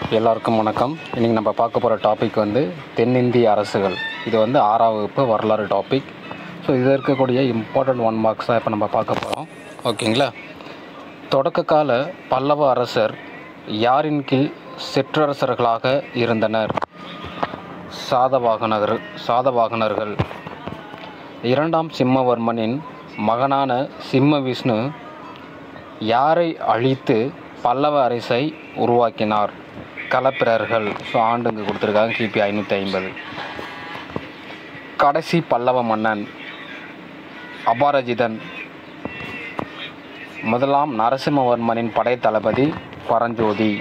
எல்லாருக்கும் வணக்கம். இன்றைக்கி நம்ம பார்க்க போகிற டாபிக் தென்னிந்திய அரசுகள். இது 6ஆம் வகுப்பு வரலாறு டாபிக். ஸோ இதில் இருக்கக்கூடிய இம்பார்ட்டண்ட் 1 மார்க்ஸ் தான் இப்போ நம்ம பார்க்க போகிறோம். ஓகேங்களா? தொடக்க கால பல்லவ அரசர் யாரின் கீழ் சிற்றரசர்களாக இருந்தனர்? சாதவாகனர்கள். 2ஆம் சிம்மவர்மனின் மகனான சிம்ம விஷ்ணு யாரை அழித்து பல்லவ அரசை உருவாக்கினார்? களப்பிரர்கள். ஸோ ஆண்டுங்க கொடுத்துருக்காங்க கிபி 550. கடைசி பல்லவ மன்னன் அபராஜிதன். 1ஆம் நரசிம்மவர்மனின் படைத்தளபதி பரஞ்சோதி.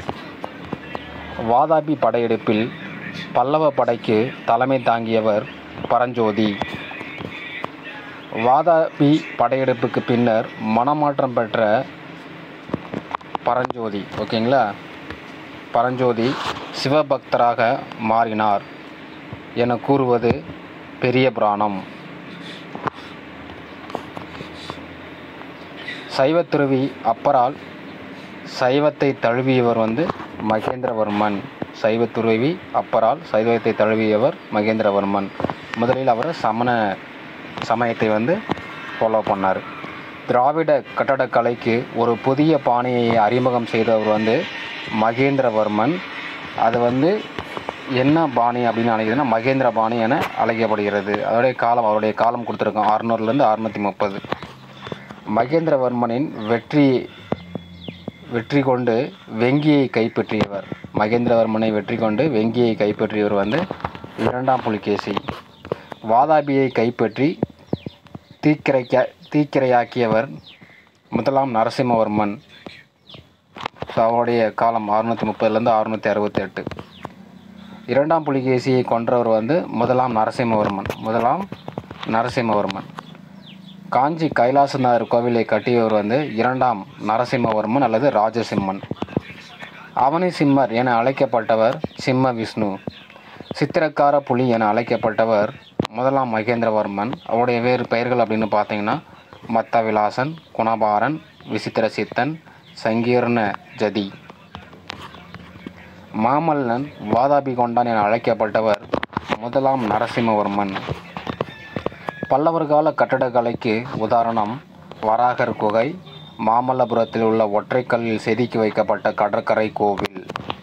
வாதாபி படையெடுப்பில் பல்லவ படைக்கு தலைமை தாங்கியவர் பரஞ்சோதி. வாதாபி படையெடுப்புக்கு பின்னர் மனமாற்றம் பெற்ற பரஞ்சோதி. ஓகேங்களா? பரஞ்சோதி சிவபக்தராக மாறினார் என கூறுவது பெரிய புராணம். சைவத்துறவி அப்பரால் சைவத்தை தழுவியவர் மகேந்திரவர்மன். சைவத்துறவி அப்பரால் சைவத்தை தழுவியவர் மகேந்திரவர்மன். முதலில் அவர் சமண சமயத்தை ஃபாலோ பண்ணார். திராவிட கட்டடக்கலைக்கு ஒரு புதிய பாணியை அறிமுகம் செய்தவர் மகேந்திரவர்மன். அது என்ன பாணி அப்படின்னு அழைக்கிறதுனா மகேந்திர பாணி என அழைக்கப்படுகிறது. அவருடைய காலம் கொடுத்துருக்கோம் 600லேருந்து 630. மகேந்திரவர்மனின் வெற்றி கொண்டு வெங்கியை கைப்பற்றியவர். மகேந்திரவர்மனை வெற்றி கொண்டு வெங்கியை கைப்பற்றியவர் 2ஆம் புலிகேசி. வாதாபியை கைப்பற்றி தீக்கிரையாக்கியவர் 1ஆம் நரசிம்மவர்மன். அவருடைய காலம் 630லேருந்து 668. 2ஆம் புலிகேசியை கொன்றவர் 1ஆம் நரசிம்மவர்மன். காஞ்சி கைலாசநாதர் கோவிலை கட்டியவர் 2ஆம் நரசிம்மவர்மன் அல்லது ராஜசிம்மன். அவனி சிம்மர் என அழைக்கப்பட்டவர் சிம்ம விஷ்ணு. சித்திரக்கார புலி என அழைக்கப்பட்டவர் 1ஆம் மகேந்திரவர்மன். அவருடைய வேறு பெயர்கள் அப்படின்னு பார்த்தீங்கன்னா மத்தவிலாசன், குணபாரன், விசித்திரசித்தன், சங்கீர்ண ஜதி. மாமல்லன் வாதாபி கொண்டான் என அழைக்கப்பட்டவர் 1ஆம் நரசிம்மவர்மன். பல்லவர் கால கட்டடக்கலைக்கு உதாரணம் வராகர் குகை, மாமல்லபுரத்தில் உள்ள ஒற்றைக்கல்லில் செதுக்கி வைக்கப்பட்ட கடற்கரை கோவில்.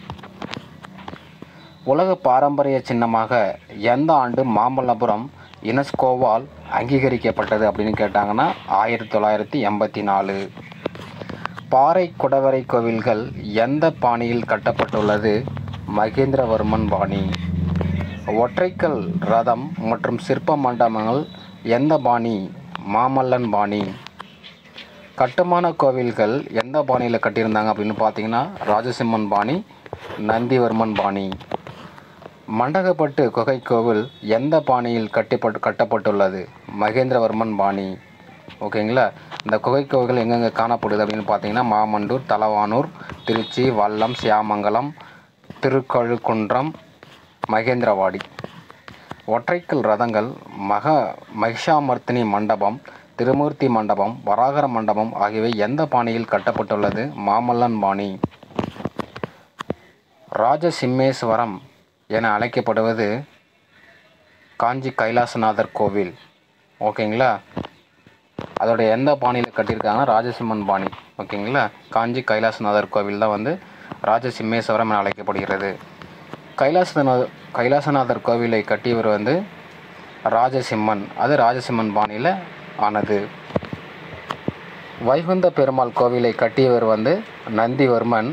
உலக பாரம்பரிய சின்னமாக எந்த ஆண்டு மாமல்லபுரம் யுனெஸ்கோவால் அங்கீகரிக்கப்பட்டது அப்படின்னு கேட்டாங்கன்னா 1984. பாறை குடவரை கோவில்கள் எந்த பாணியில் கட்டப்பட்டுள்ளது? மகேந்திரவர்மன் பாணி. ஒற்றைக்கல் ரதம் மற்றும் சிற்ப மண்டபங்கள் எந்த பாணி? மாமல்லன் பாணி. கட்டுமான கோவில்கள் எந்த பாணியில் கட்டியிருந்தாங்க அப்படின்னு பார்த்தீங்கன்னா ராஜசிம்மன் பாணி, நந்திவர்மன் பாணி. மண்டகப்பட்டு குகை கோவில் எந்த பாணியில் கட்டப்பட்டுள்ளது? மகேந்திரவர்மன் பாணி. ஓகேங்களா? இந்த குகை கோவில்கள் எங்கெங்கே காணப்படுது அப்படின்னு பார்த்தீங்கன்னா மாமண்டூர், தலவானூர், திருச்சி, வல்லம், சியாமங்கலம், திருக்கழுக்குன்றம், மகேந்திரவாடி. ஒற்றைக்கல் ரதங்கள் மகிஷாமர்த்தினி மண்டபம், திருமூர்த்தி மண்டபம், வராகர மண்டபம் ஆகியவை எந்த பாணியில் கட்டப்பட்டுள்ளது? மாமல்லன் பாணி. ராஜசிம்மேஸ்வரம் என அழைக்கப்படுவது காஞ்சி கைலாசநாதர் கோவில். ஓகேங்களா? அதோடைய எந்த பாணியில் கட்டியிருக்காங்கன்னா ராஜசிம்மன் பாணி. ஓகேங்களா? காஞ்சி கைலாசநாதர் கோவில் தான் ராஜசிம்மேஸ்வரம் என அழைக்கப்படுகிறது. கைலாசநாதர் கோவிலை கட்டியவர் ராஜசிம்மன். அது ராஜசிம்மன் பாணியில் ஆனது. வைகுந்த பெருமாள் கோவிலை கட்டியவர் நந்திவர்மன்.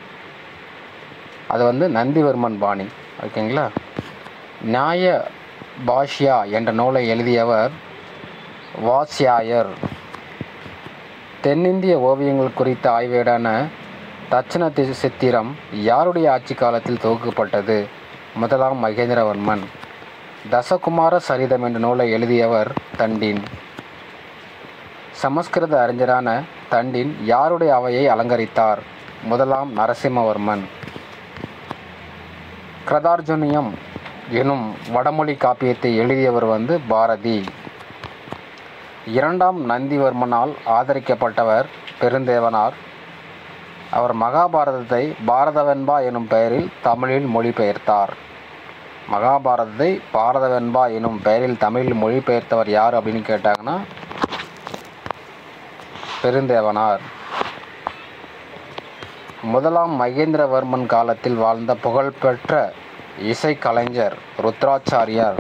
அது நந்திவர்மன் பாணி. ஓகேங்களா? நியாய பாஷ்யா என்ற நூலை எழுதியவர் வாத்ஸ்யாயர். தென்னிந்திய ஓவியங்கள் குறித்த ஆய்வேடான தட்சண சித்திரம் யாருடைய ஆட்சி காலத்தில் தொகுக்கப்பட்டது? 1ஆம் மகேந்திரவர்மன். தசகுமார சரிதம் என்ற நூலை எழுதியவர் தண்டின். சமஸ்கிருத அறிஞரான தண்டின் யாருடைய அவையை அலங்கரித்தார்? 1ஆம் நரசிம்மவர்மன். கிருதார்ஜுனியம் எனும் வடமொழி காப்பியத்தை எழுதியவர் பாரதி. 2ஆம் நந்திவர்மனால் ஆதரிக்கப்பட்டவர் பெருந்தேவனார். அவர் மகாபாரதத்தை பாரதவென்பா எனும் பெயரில் தமிழில் மொழிபெயர்த்தார். மகாபாரதத்தை பாரதவென்பா எனும் பெயரில் தமிழில் மொழிபெயர்த்தவர் யார் அப்படின்னு கேட்டாங்கன்னா பெருந்தேவனார். முதலாம் மகேந்திரவர்மன் காலத்தில் வாழ்ந்த புகழ்பெற்ற இசைக்கலைஞர் ருத்ராச்சாரியார்.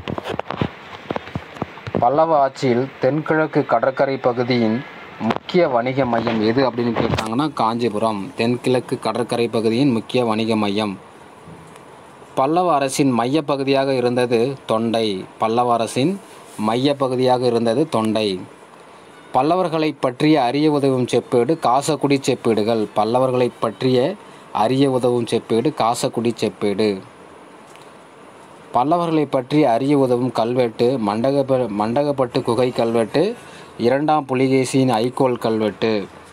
பல்லவ ஆட்சியில் தென்கிழக்கு கடற்கரை பகுதியின் முக்கிய வணிக மையம் எது அப்படின்னு கேட்டாங்கன்னா காஞ்சிபுரம். தென்கிழக்கு கடற்கரை பகுதியின் முக்கிய வணிக மையம். பல்லவ அரசின் மையப்பகுதியாக இருந்தது தொண்டை. பல்லவ அரசின் மையப்பகுதியாக இருந்தது தொண்டை. பல்லவர்களை பற்றிய அறிய உதவும் செப்பேடு காசக்குடி செப்பேடுகள். பல்லவர்களை பற்றிய அறிய உதவும் செப்பேடு காசக்குடி செப்பேடு. பல்லவர்களை பற்றி அறிய உதவும் கல்வெட்டு மண்டகப்பட்டு குகை கல்வெட்டு, இரண்டாம் புலிகேசியின் ஐகோல் கல்வெட்டு.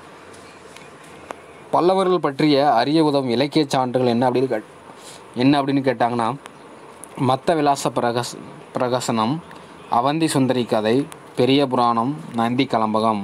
பல்லவர்கள் பற்றிய அறிய உதவும் இலக்கிய சான்றுகள் என்ன அப்படின்னு கேட்டாங்கன்னா மத்த விலாச பிரகசனம், அவந்தி சுந்தரி கதை, பெரிய புராணம், நந்தி கலம்பகம்.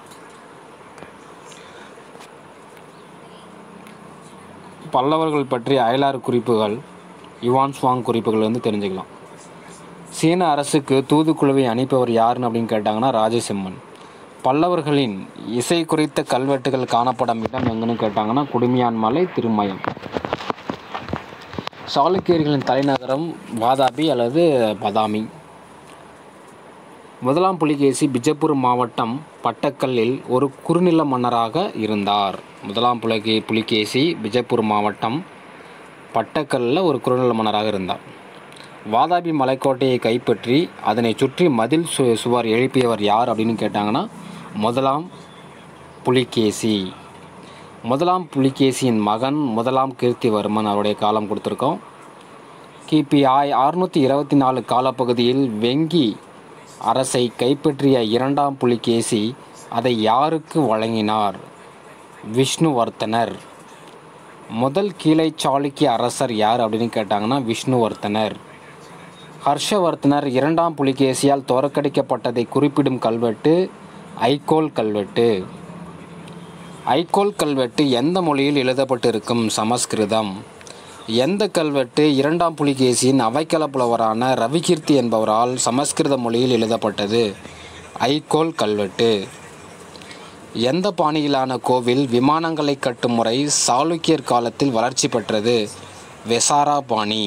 பல்லவர்கள் பற்றிய அயலார் குறிப்புகள், யுவான் சுவாங் குறிப்புகள் தெரிஞ்சுக்கலாம். சீன அரசுக்கு தூதுக்குழுவை அனுப்பியவர் யாருன்னு அப்படின்னு கேட்டாங்கன்னா ராஜசிம்மன். பல்லவர்களின் இசை குறித்த கல்வெட்டுகள் காணப்படும் இடம் எங்கன்னு கேட்டாங்கன்னா குடுமியான் மலை, திருமயம். சாளுக்கியர்களின் தலைநகரம் வாதாபி அல்லது பதாமி. முதலாம் புலிகேசி பிஜப்பூர் மாவட்டம் பட்டக்கல்லில் ஒரு குறுநில மன்னராக இருந்தார். முதலாம் புலிகேசி பிஜப்பூர் மாவட்டம் பட்டக்கல்லில் ஒரு குறுநில மன்னராக இருந்தார். வாதாபி மலைக்கோட்டையை கைப்பற்றி அதனை சுற்றி மதில் சுவர் எழுப்பியவர் யார் அப்படின்னு கேட்டாங்கன்னா முதலாம் புலிகேசி. முதலாம் புலிகேசியின் மகன் முதலாம் கீர்த்திவர்மன், அவருடைய காலம் கொடுத்துருக்கோம். கிபி 624 காலப்பகுதியில் வெங்கி அரசை கைப்பற்றிய இரண்டாம் புலிகேசி அதை யாருக்கு வழங்கினார்? விஷ்ணுவர்த்தனர். முதல் கீழை சாளுக்கிய அரசர் யார் அப்படின்னு கேட்டாங்கன்னா விஷ்ணுவர்த்தனர். ஹர்ஷவர்த்தனர் இரண்டாம் புலிகேசியால் தோற்கடிக்கப்பட்டதை குறிப்பிடும் கல்வெட்டு ஐகோல் கல்வெட்டு. ஐகோல் கல்வெட்டு எந்த மொழியில் எழுதப்பட்டிருக்கும்? சமஸ்கிருதம். எந்த கல்வெட்டு இரண்டாம் புலிகேசியின் அவைக்கள புலவரான ரவிகீர்த்தி என்பவரால் சமஸ்கிருத மொழியில் எழுதப்பட்டது? ஐகோல் கல்வெட்டு. எந்த பாணியிலான கோவில் விமானங்களை கட்டும் முறை சாளுக்கியர் காலத்தில் வளர்ச்சி பெற்றது? வெசாரா பாணி.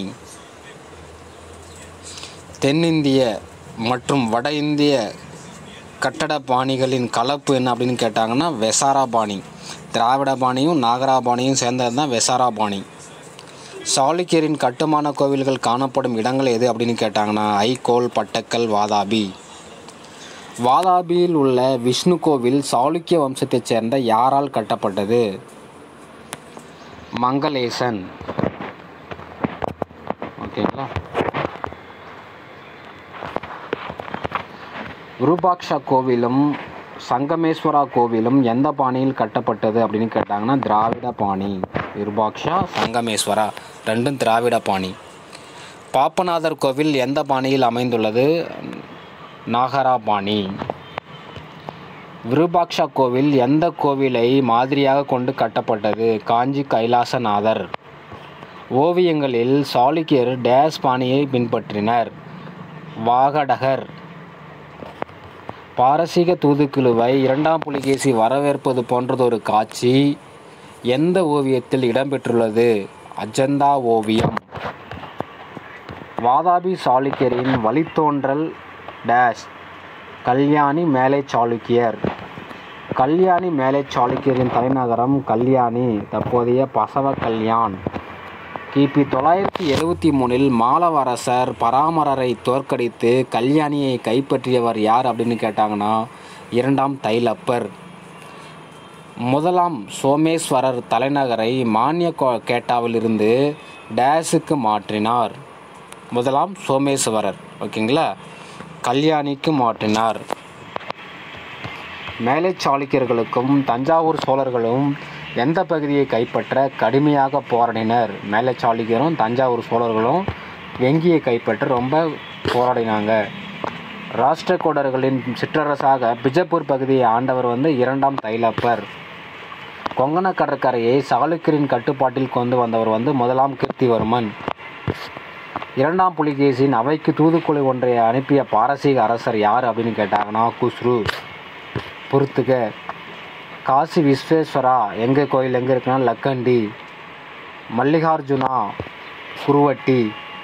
தென்னிந்திய மற்றும் வட இந்திய கட்டட பாணிகளின் கலப்பு என்ன அப்படின்னு கேட்டாங்கன்னா வெசாரா பாணி. திராவிட பாணியும் நாகரா பாணியும் சேர்ந்தது தான் வெசாரா பாணி. சாளுக்கியரின் கட்டுமான கோவில்கள் காணப்படும் இடங்கள் எது அப்படின்னு கேட்டாங்கன்னா ஐகோல், பட்டக்கல், வாதாபி. வாதாபியில் உள்ள விஷ்ணு கோவில் சாளுக்கிய வம்சத்தைச் சேர்ந்த யாரால் கட்டப்பட்டது? மங்களேசன். ஓகேங்களா. விருபாக்ஷா கோவிலும் சங்கமேஸ்வரா கோவிலும் எந்த பாணியில் கட்டப்பட்டது அப்படின்னு கேட்டாங்கன்னா திராவிட பாணி. விருபாக்ஷா, சங்கமேஸ்வரா ரெண்டும் திராவிட பாணி. பாப்பநாதர் கோவில் எந்த பாணியில் அமைந்துள்ளது? நாகரா பாணி. விருபாக்ஷா கோவில் எந்த கோவிலை மாதிரியாக கொண்டு கட்டப்பட்டது? காஞ்சி கைலாசநாதர். ஓவியங்களில் சாளுக்கியர் டேஸ் பாணியை பின்பற்றினர்? வாகடகர். பாரசீக தூதுக்குழுவை இரண்டாம் புலிகேசி வரவேற்பது போன்றதொரு காட்சி எந்த ஓவியத்தில் இடம்பெற்றுள்ளது? அஜந்தா ஓவியம். வாதாபி சாளுக்கியரின் வழித்தோன்றல் டேஷ். கல்யாணி மேலை சாளுக்கியர். கல்யாணி மேலை சாளுக்கியரின் தலைநகரம் கல்யாணி, தற்போதைய பசவ கல்யாண். கிபி 973 மாலவ அரசர் பராமரரை தோற்கடித்து கல்யாணியை கைப்பற்றியவர் யார் அப்படின்னு கேட்டாங்கன்னா இரண்டாம் தைலப்பர். முதலாம் சோமேஸ்வரர் தலைநகரை மானிய கேட்டாவிலிருந்து டேஸுக்கு மாற்றினார்? முதலாம் சோமேஸ்வரர். ஓகேங்களா. கல்யாணிக்கு மாற்றினார். மேலை சாளுக்கியர்களுக்கும் தஞ்சாவூர் சோழர்களும் எந்த பகுதியை கைப்பற்ற கடுமையாக போராடினர்? மேலை சாளுக்கியரும் தஞ்சாவூர் சோழர்களும் வெங்கியை கைப்பற்ற ரொம்ப போராடினாங்க. ராஷ்டிரகூடர்களின் சிற்றரசாக பிஜப்பூர் பகுதியை ஆண்டவர் இரண்டாம் தைலப்பர். கொங்கண கடற்கரையை சாளுக்கியரின் கட்டுப்பாட்டில் கொண்டு வந்தவர் வந்து முதலாம் கீர்த்திவர்மன். இரண்டாம் புலிகேசின் அவைக்கு தூதுக்குழு ஒன்றை அனுப்பிய பாரசீக அரசர் யார் அப்படின்னு கேட்டாங்கன்னா குஸ்ரு. பொறுத்துக. காசி விஸ்வேஸ்வரா எங்கள் கோயில் எங்கே இருக்குன்னா லக்கண்டி. மல்லிகார்ஜுனா குருவட்டி.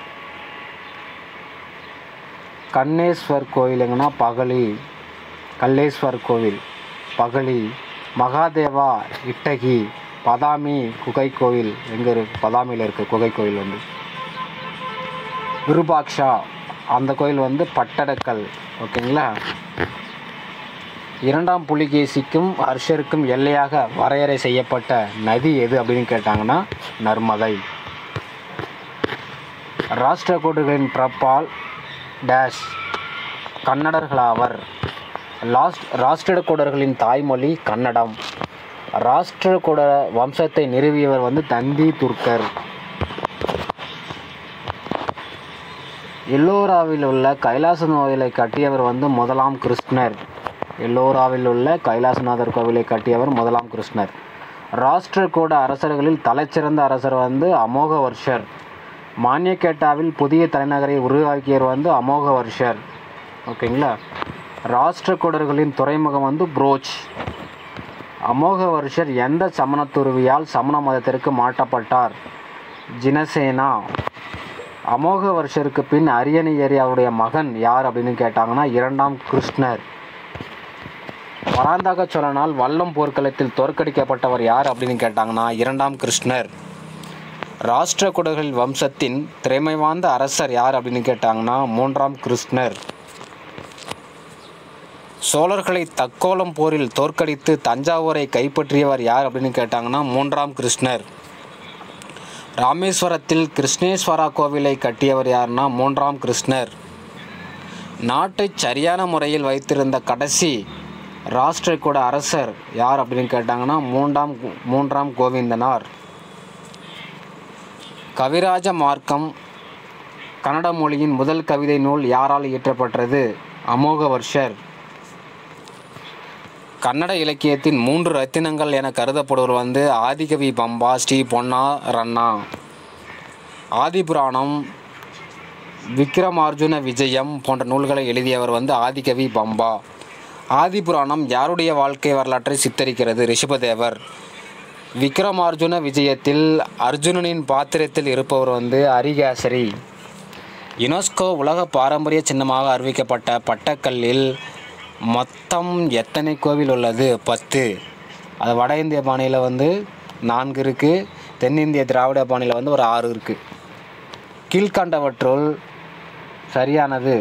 கண்ணேஸ்வர் கோயில் எங்கன்னா பகலி. கல்லேஸ்வர் கோவில் பகலி. மகாதேவா இட்டகி. பதாமி குகை கோவில் எங்கே இருக்குது? பதாமியில் இருக்க குகை கோவில் வந்து. விருபாக்ஷா அந்த கோயில் வந்து பட்டடக்கல். ஓகேங்களா. இரண்டாம் புலிகேசிக்கும் ஹர்ஷருக்கும் எல்லையாக வரையறை செய்யப்பட்ட நதி எது அப்படின்னு கேட்டாங்கன்னா நர்மதை. ராஷ்டிரகூடர்களின் பிறப்பால் டேஷ் கன்னடர்களாவர். ராஷ்டிரகூடர்களின் தாய்மொழி கன்னடம். ராஷ்டிரகூட வம்சத்தை நிறுவியவர் வந்து தந்தி துர்க்கர். எல்லோராவில் உள்ள கைலாசநாதர் கோவிலை கட்டியவர் வந்து முதலாம் கிருஷ்ணர். எல்லோராவில் உள்ள கைலாசநாதர் கோவிலை கட்டியவர் முதலாம் கிருஷ்ணர். ராஷ்டிரகூட அரசர்களில் தலைச்சிறந்த அரசர் வந்து அமோகவர்ஷர். மான்யக்கேட்டாவில் புதிய தலைநகரை உருவாக்கியவர் வந்து அமோகவர்ஷர். ஓகேங்களா. ராஷ்டிரகூடர்களின் துறைமுகம் வந்து புரோச். அமோகவர்ஷர் எந்த சமணத்துருவியால் சமண மதத்திற்கு மாற்றப்பட்டார்? ஜினசேனா. அமோகவர்ஷருக்கு பின் அரியணை ஏறிய அவருடைய மகன் யார் அப்படின்னு கேட்டாங்கன்னா இரண்டாம் கிருஷ்ணர். பராந்தக சோழனால் வல்லம் போர்க்களத்தில் தோற்கடிக்கப்பட்டவர் யார் அப்படின்னு கேட்டாங்கன்னா இரண்டாம் கிருஷ்ணர். ராஷ்டிரகூடர்கள் வம்சத்தின் திறமை வாய்ந்த அரசர் யார் அப்படின்னு கேட்டாங்கன்னா மூன்றாம் கிருஷ்ணர். சோழர்களை தக்கோலம் போரில் தோற்கடித்து தஞ்சாவூரை கைப்பற்றியவர் யார் அப்படின்னு கேட்டாங்கன்னா மூன்றாம் கிருஷ்ணர். ராமேஸ்வரத்தில் கிருஷ்ணேஸ்வரா கோவிலை கட்டியவர் யாருன்னா மூன்றாம் கிருஷ்ணர். நாட்டை சரியான முறையில் வைத்திருந்த கடைசி ராஷ்டிரகூட அரசர் யார் அப்படின்னு கேட்டாங்கன்னா மூன்றாம் கோவிந்தனார். கவிராஜ மார்க்கம் கன்னட மொழியின் முதல் கவிதை நூல் யாரால் இயற்றப்பட்டது? அமோகவர்ஷர். கன்னட இலக்கியத்தின் 3 ரத்தினங்கள் என கருதப்படுவர் வந்து ஆதிகவி பம்பா, ஸ்ரீ பொன்னா ரன்னா. ஆதிபுராணம், விக்ரமார்ஜுன விஜயம் போன்ற நூல்களை எழுதியவர் வந்து ஆதிகவி பம்பா. ஆதிபுராணம் யாருடைய வாழ்க்கை வரலாற்றை சித்தரிக்கிறது? ரிஷபதேவர். விக்ரமார்ஜுன விஜயத்தில் அர்ஜுனனின் பாத்திரத்தில் இருப்பவர் வந்து அரிகேசரி. யுனெஸ்கோ உலக பாரம்பரிய சின்னமாக அறிவிக்கப்பட்ட பட்டக்கல்லில் மொத்தம் எத்தனை கோவில் உள்ளது? 10. அது வட இந்திய பாணியில் வந்து 4 இருக்குது. தென்னிந்திய திராவிட பாணியில் வந்து ஒரு 6 இருக்குது. கீழ்கண்டவற்றுள் சரியானது.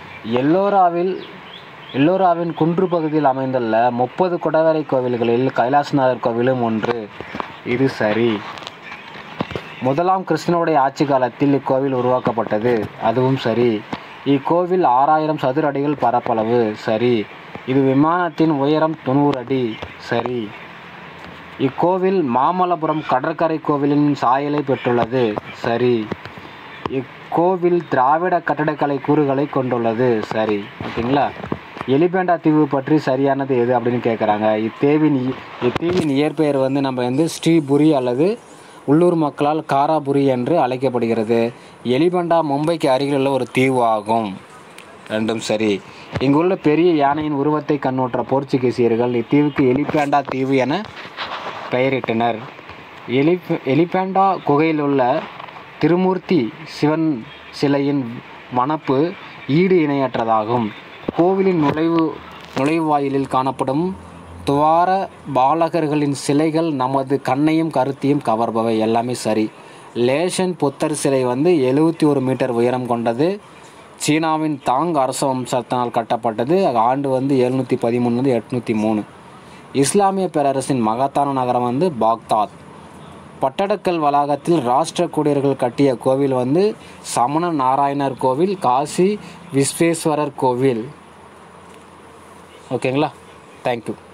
எல்லோராவின் குன்று பகுதியில் அமைந்துள்ள 30 குடவரை கோவில்களில் கைலாசநாதர் கோவிலும் ஒன்று. இது சரி. முதலாம் கிருஷ்ணனுடைய ஆட்சி காலத்தில் இக்கோவில் உருவாக்கப்பட்டது. அதுவும் சரி. இக்கோவில் 6000 சதுர அடிகள் பரப்பளவு. சரி. இது விமானத்தின் உயரம் 90 அடி. சரி. இக்கோவில் மாமல்லபுரம் கடற்கரை கோவிலின் சாயலை பெற்றுள்ளது. சரி. இக்கோவில் திராவிட கட்டடக்கலை கூறுகளை கொண்டுள்ளது. சரி. ஓகேங்களா. எலிபெண்டா தீவு பற்றி சரியானது எது அப்படின்னு கேட்குறாங்க. இத்தீவின் இயற்பெயர் வந்து நம்ம வந்து ஸ்ரீபுரி அல்லது உள்ளூர் மக்களால் காராபுரி என்று அழைக்கப்படுகிறது. எலிபெண்டா மும்பைக்கு அருகில் உள்ள ஒரு தீவு ஆகும். ரெண்டும் சரி. இங்குள்ள பெரிய யானையின் உருவத்தை கண்ணுற்ற போர்ச்சுகீசியர்கள் இத்தீவுக்கு எலிபெண்டா தீவு என பெயரிட்டனர். எலிபெண்டா குகையில் உள்ள திருமூர்த்தி சிவன் சிலையின் வனப்பு ஈடு இணையற்றதாகும். கோவிலின் நுழைவாயிலில் காணப்படும் துவார பாலகர்களின் சிலைகள் நமது கண்ணையும் கருத்தையும் கவர்பவை. எல்லாமே சரி. லேஷன் புத்தர் சிலை வந்து 71 மீட்டர் உயரம் கொண்டது. சீனாவின் தாங் அரச வம்சத்தினால் கட்டப்பட்டது. ஆண்டு வந்து 713 803. இஸ்லாமிய பேரரசின் மகத்தான நகரம் வந்து பாக்தாத். பட்டடக்கல் வளாகத்தில் ராஷ்டிரகூடர்கள் கட்டிய கோவில் வந்து சமண நாராயணர் கோவில், காசி விஸ்வேஸ்வரர் கோவில். ஓகேங்களா. தேங்க்யூ.